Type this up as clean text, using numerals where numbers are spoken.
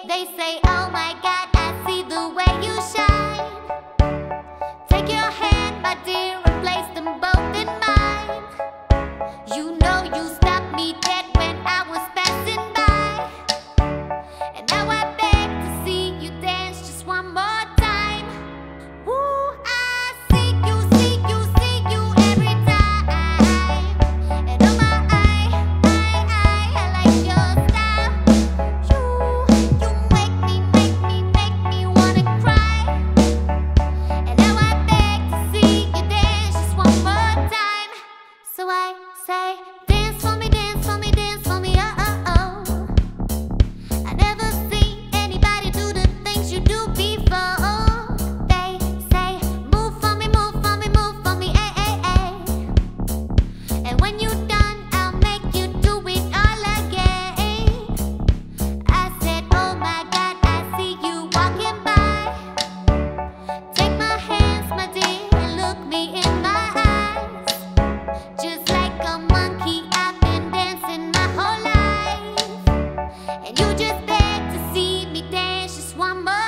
They say, oh my God, I see the way you shine. Take your hand, my dear, and place them both in mine. You know you stopped me dead when I was passing by. And now I beg to see you dance just one more time. Woo, I see you, see you, see you every time. And oh my, I like your style. You make me wanna cry. And now I beg to see you dance just one more time. So I say, dance for me, dance for me, dance for me, oh oh oh. I never seen anybody do the things you do before. They say, move for me, move for me, move for me, ay ay ay. And when you're done, I'll make you do it all again. I said, oh my God, I see you walking by. Take my hands, my dear, and look me in my eyes. Just like a monkey, I've been dancing my whole life. And you just beg to see me dance just one more